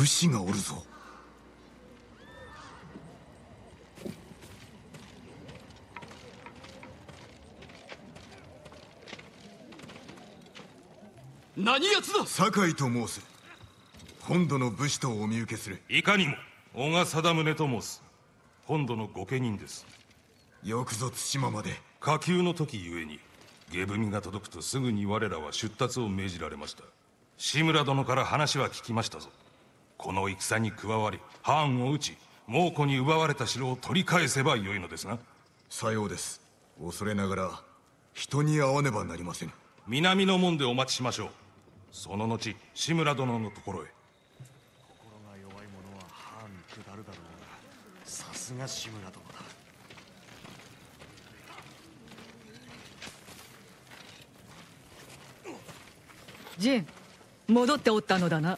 武士がおるぞ。 何奴だ。 酒井と申す。本土の武士とお見受けする。 いかにも小賀貞宗と申す。本土の御家人です。 よくぞ対馬まで。 下級の時ゆえに下文が届くとすぐに我らは出立を命じられました。志村殿から話は聞きましたぞ。この戦に加わり藩を討ち猛虎に奪われた城を取り返せばよいのですな。 さようです。恐れながら人に会わねばなりません。 南の門でお待ちしましょう。その後志村殿のところへ。 心が弱い者は藩に下るだろうが、さすが志村殿だ。 ジン、戻っておったのだな。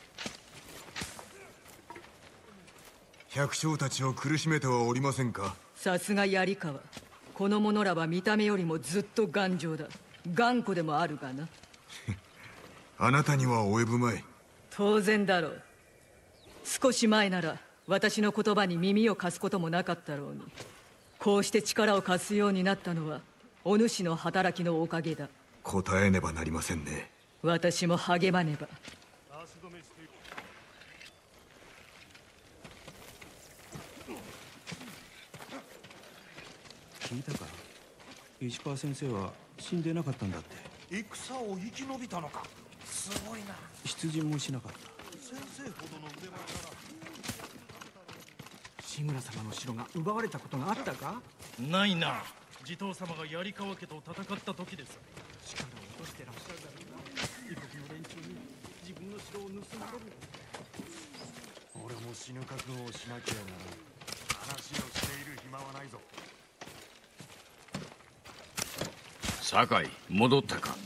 百姓たちを苦しめてはおりませんか。 さすが槍川。この者らは見た目よりもずっと頑丈だ。頑固でもあるがな。 あなたには及ぶまい。 当然だろう。少し前なら私の言葉に耳を貸すこともなかったろうに。こうして力を貸すようになったのはお主の働きのおかげだ。 答えねばなりませんね。 私も励まねば。 聞いたか。石川先生は死んでなかったんだって。 戦を生き延びたのか。すごいな。 出陣もしなかった。 先生ほどの腕前なら。 志村様の城が奪われたことがあったか。 ないな。地頭様が槍川家と戦った時です。 力を落としてらっしゃるだろうな。異国の連中に自分の城を盗まれる。 俺も死ぬ覚悟をしなきゃならん。話をしている暇はないぞ。 酒井、戻ったか。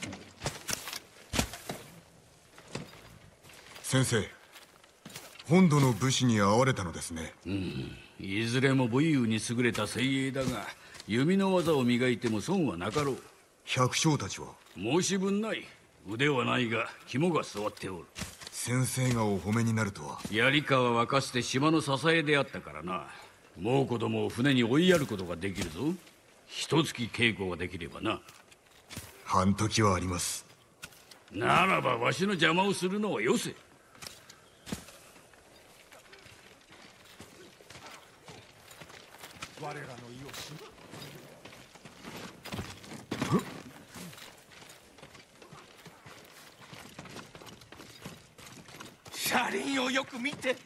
先生、本土の武士に会われたのですね。 いずれも武勇に優れた精鋭だが、弓の技を磨いても損はなかろう。 百姓たちは。 申し分ない。腕はないが肝が据わっておる。 先生がお褒めになるとは。 槍川はかつて島の支えであったからな。猛虎どもを船に追いやることができるぞ。一月稽古ができればな。 半時はあります。 ならばわしの邪魔をするのはよせ。 我らの意をし。 車輪をよく見て。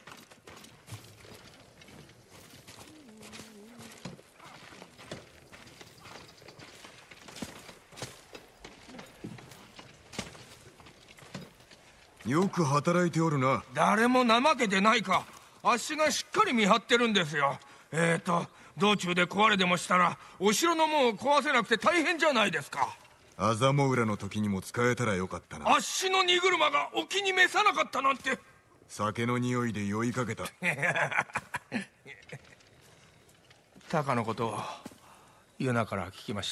よく働いておるな。 誰も怠けてないか。足がしっかり見張ってるんですよ。道中で壊れでもしたらお城の門を壊せなくて大変じゃないですか。 あざも裏の時にも使えたらよかったな。 あっしの荷車がお気に召さなかったなんて。 酒の匂いで酔いかけた。 タカのことをユナから聞きました。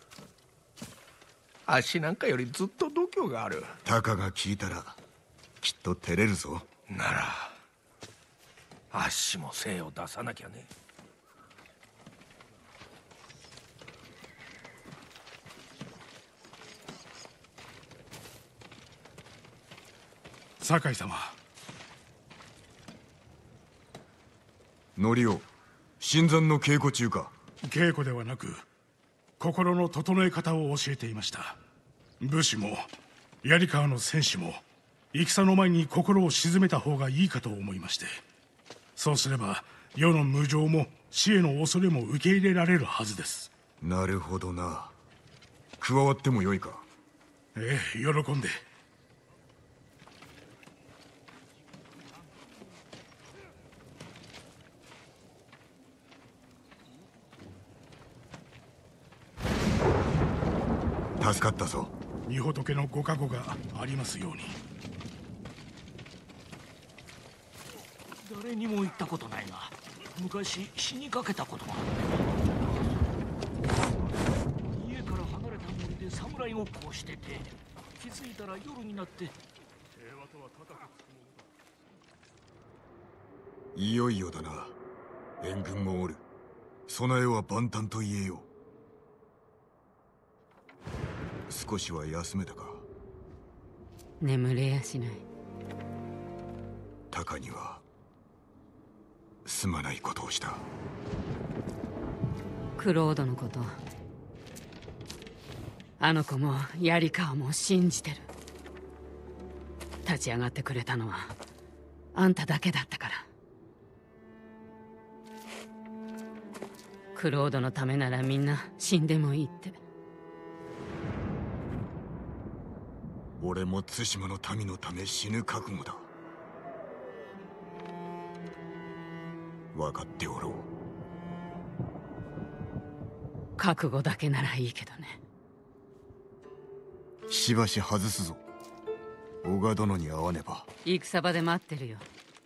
あっしなんかよりずっと度胸がある。 タカが聞いたらきっと照れるぞ。 ならあっしも精を出さなきゃね。 酒井様。 ノリオ、新参の稽古中か。 稽古ではなく心の整え方を教えていました。武士も槍川の戦士も戦の前に心を静めた方がいいかと思いまして。そうすれば世の無常も死への恐れも受け入れられるはずです。 なるほどな。加わってもよいか。 ええ、喜んで。 助かったぞ。 御仏のご加護がありますように。 誰にも言ったことないが、昔死にかけたことが。家から離れた森で侍ごっこをしてて、気づいたら夜になって。平和とは高くつくものだ。 いよいよだな。援軍もおる。備えは万端と言えよう。少しは休めたか。 眠れやしない。 タカにはすまないことをした。 クロードのこと、あの子も槍川も信じてる。立ち上がってくれたのはあんただけだったから。クロードのためならみんな死んでもいいって。 俺も対馬の民のため死ぬ覚悟だ。分かっておろう。 覚悟だけならいいけどね。 しばし外すぞ。小賀殿に会わねば。 戦場で待ってるよ。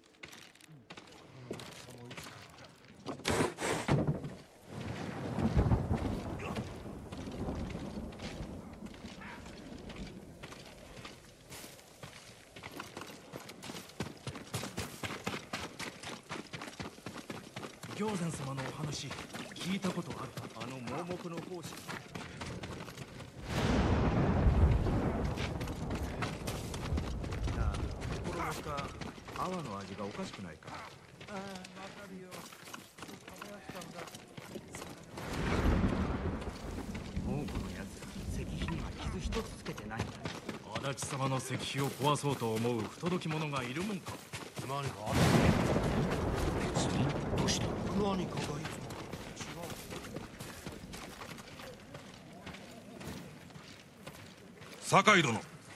行山様のお話聞いたことあるか。あの盲目の奉仕。なあ、心のか泡の味がおかしくないか。ああ、わかるよ。食べやしたんだ。蒙古のやつら石碑には傷一つつけてないんだ。足立様の石碑を壊そうと思う不届き者がいるもんか。何かあったね。どうした。何かがいつもと違う。 酒井殿。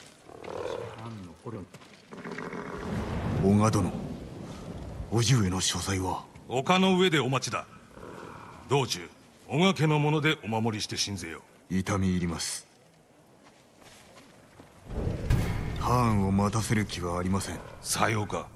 小賀殿、叔父上の所在は。 丘の上でお待ちだ。道中小賀家の者でお守りして信ぜよ。 痛み入ります。ハーンを待たせる気はありません。 さようか。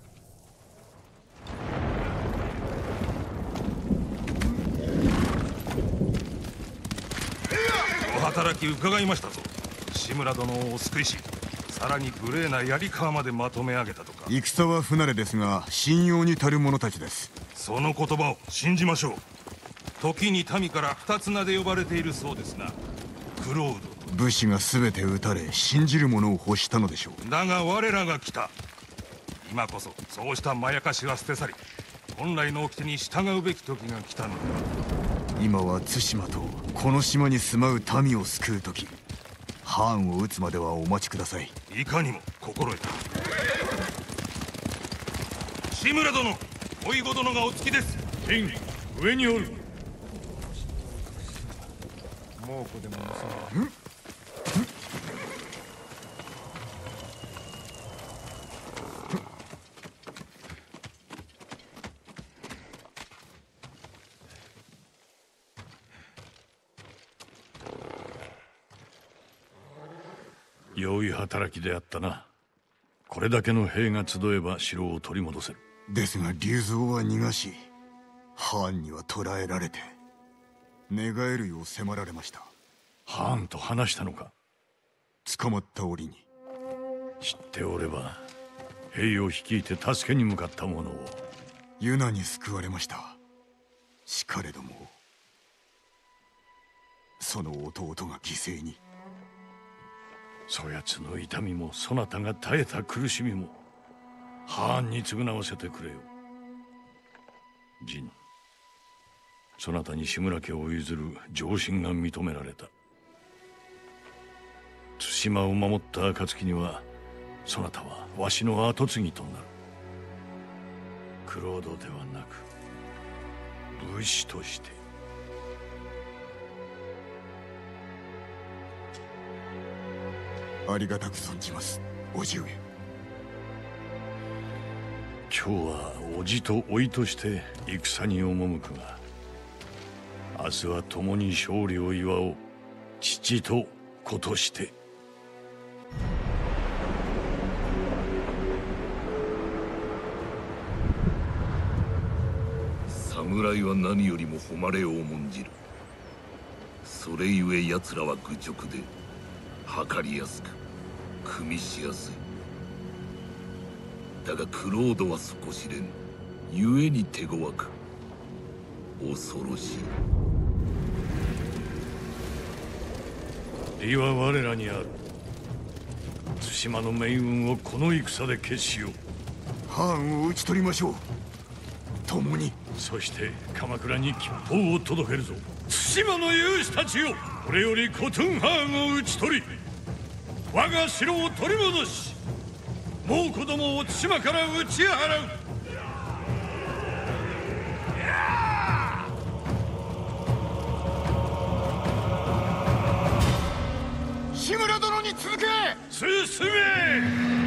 お働き伺いましたぞ。志村殿をお救いし、さらに無礼な槍川までまとめ上げたとか。 戦は不慣れですが信用に足る者たちです。 その言葉を信じましょう。時に民から二つ名で呼ばれているそうですな。クロード。 武士が全て撃たれ信じる者を欲したのでしょう。 だが我らが来た。今こそそうしたまやかしは捨て去り、本来の掟に従うべき時が来たのでは。 今は対馬とこの島に住まう民を救う時。ハーンを撃つまではお待ちください。 いかにも心得た。志村殿、おいご殿がお着きです。 天上におる。 猛虎でも盗む。 良い働きであったな。これだけの兵が集えば城を取り戻せる。 ですが竜蔵は逃がし、ハーンには捕らえられて寝返るよう迫られました。 ハーンと話したのか。 捕まった折に。 知っておれば兵を率いて助けに向かった者を。 ユナに救われました。しかれどもその弟が犠牲に。 そやつの痛みもそなたが耐えた苦しみもハーンに償わせてくれよ。ジン、そなたに志村家を譲る上申が認められた。対馬を守った暁にはそなたはわしの跡継ぎとなる。クロードではなく武士として。 ありがたく存じます、叔父上。 今日は叔父と甥として戦に赴くが、明日は共に勝利を祝おう。父と子として。 侍は何よりも誉れを重んじる。それゆえ奴らは愚直で測りやすく組みしやすい。だがクロードは底知れぬ。 故に手強く恐ろしい。利は我らにある。対馬の命運をこの戦で決しよう。 藩を討ち取りましょう。共に。 そして鎌倉に吉報を届けるぞ。対馬の勇士たちよ、これより古遁藩を討ち取り、我が城を取り戻し、猛虎どもを対馬から打ち払う。 志村殿に続け。 進め。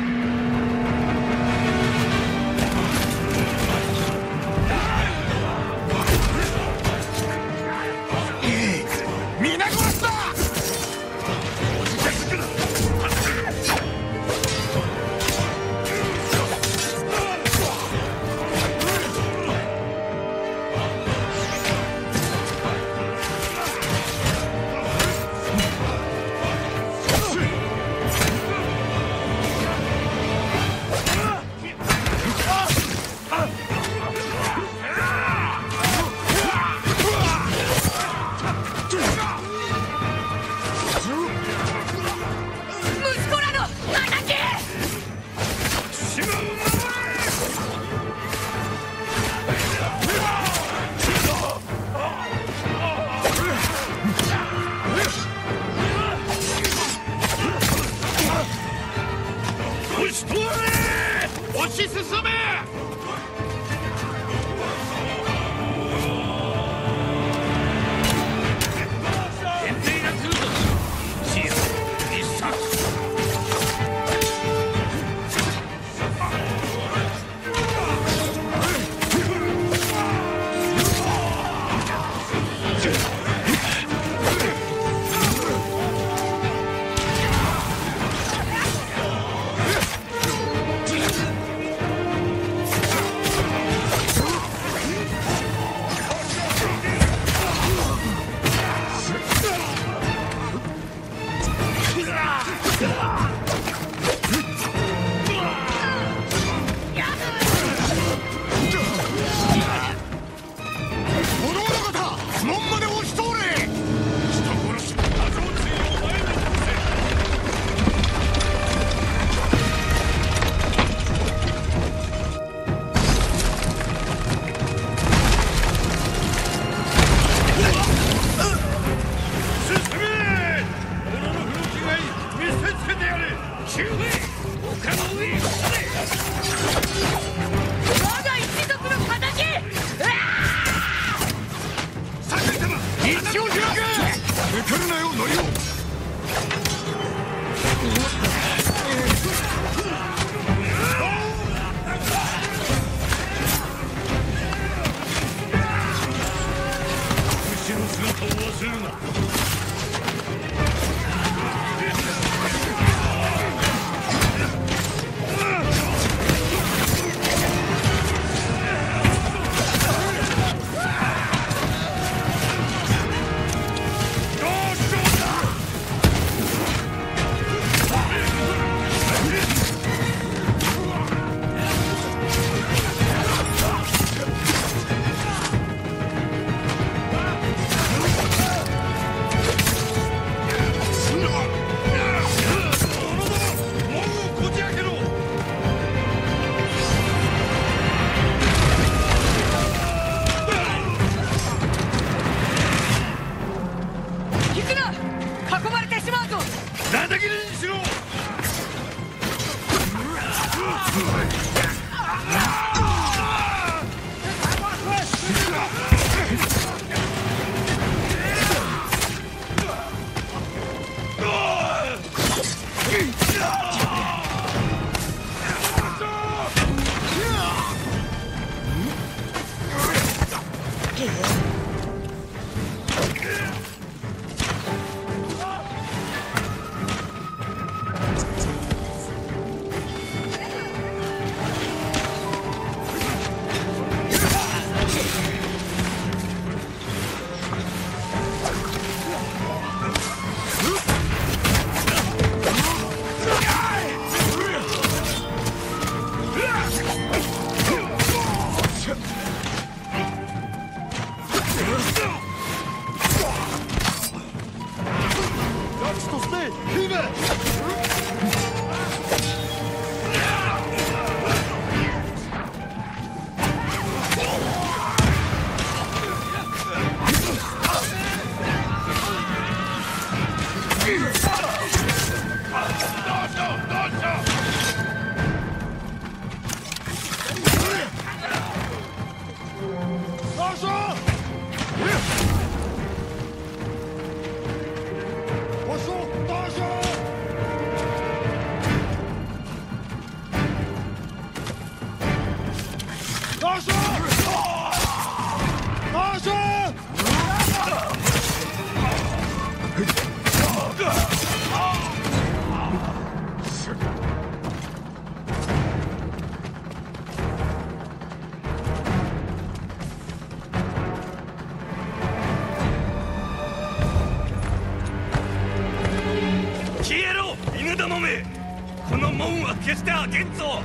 決して開けんぞ。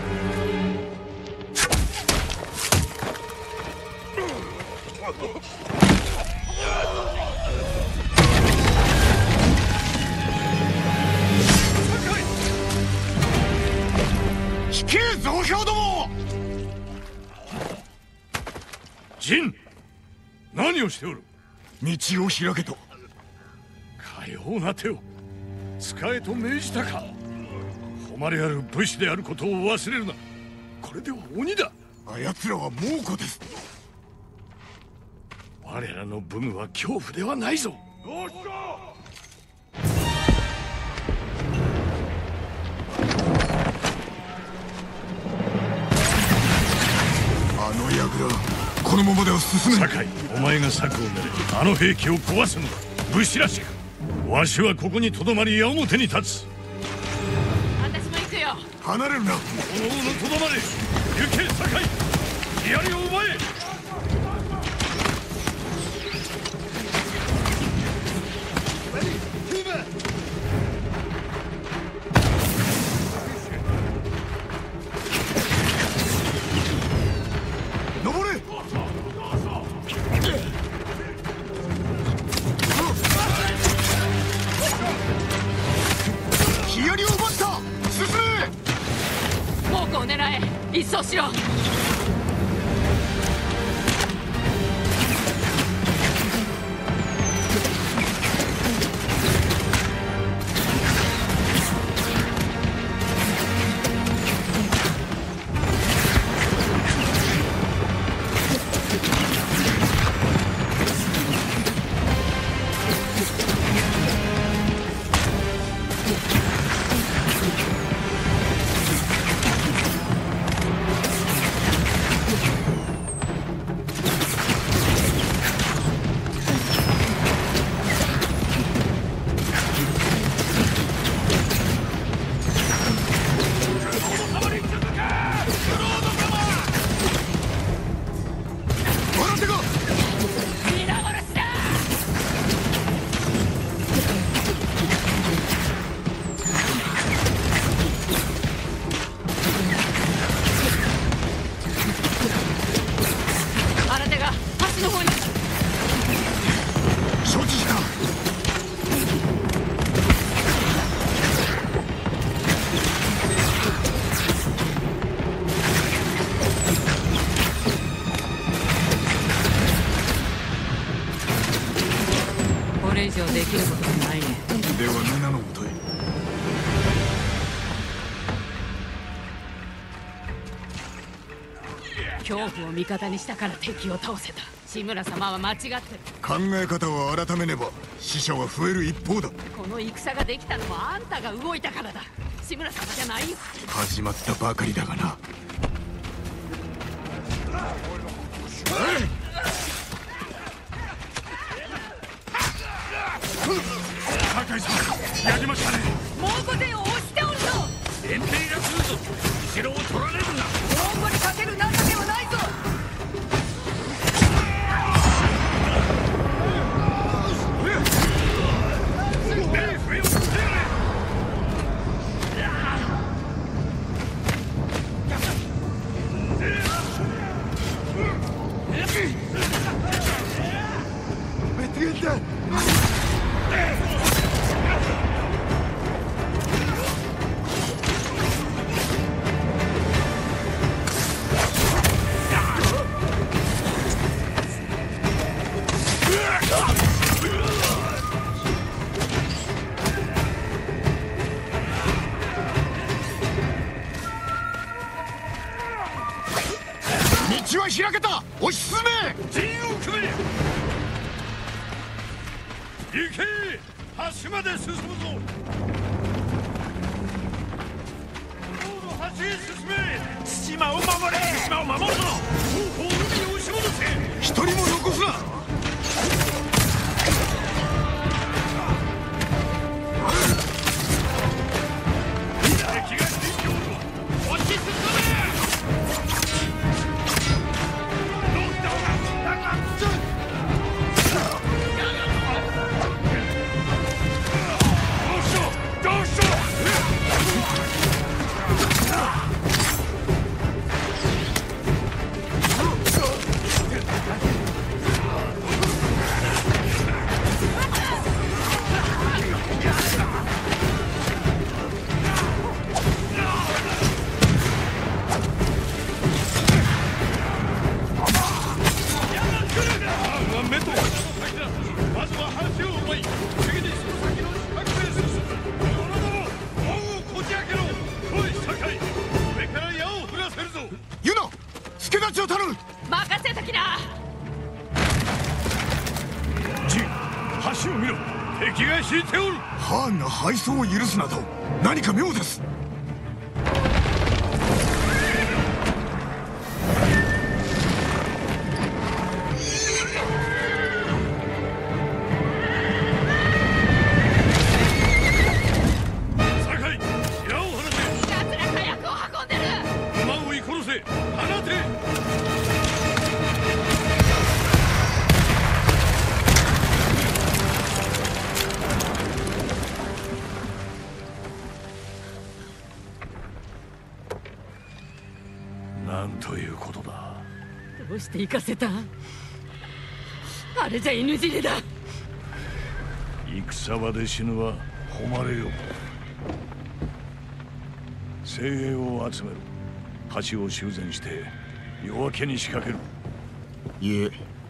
引け増票ども。 陣、何をしておる。 道を開けと。 かような手を使えと命じたか。誉れある武士であることを忘れるな。これでは鬼だ。 あやつらは猛虎です。 我らの武具は恐怖ではないぞ。 どうした。 あの櫓、このままでは進めない。 酒井、お前が策を練れ。あの兵器を壊すのだ。武士らしく。わしはここにとどまり矢面に立つ。 私も行くよ。 離れるな。 おのおのとどまれ。行け酒井、槍を奪え。 一掃しろ。できることはないね。 では皆のもとへ。 恐怖を味方にしたから敵を倒せた。志村様は間違ってる。 考え方を改めねば死者は増える一方だ。 この戦ができたのはあんたが動いたからだ。志村様じゃないよ。 始まったばかりだがな。 酒井さん、やりましたね。 蒙古勢を押しておるぞ。 連兵が来るぞ。後ろを取られるな。 蒙古にかける情けはないぞ。 道は開けた。押し進め。 陣を組め。行け、橋まで進むぞ。橋へ進め。対馬を守れ。対馬を守るぞ。後方海に押し戻せ。 一人も残すな。 敵が進行。押し進め。 ユナ、助太刀を頼む。 任せときな。 ジン、橋を見ろ。敵が引いておる。 ハーンが敗走を許すなど何か妙です。 なんということだ。 どうして行かせた？あれじゃ犬死にだ。 戦場で死ぬは誉れよ。精鋭を集めろ。橋を修繕して夜明けに仕掛ける。 いえ、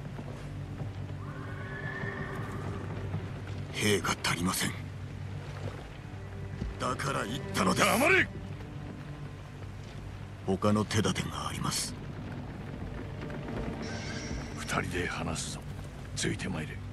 兵が足りません。だから言ったのです。 黙れ。 他の手立てがあります。 二人で話すぞ。ついてまいれ。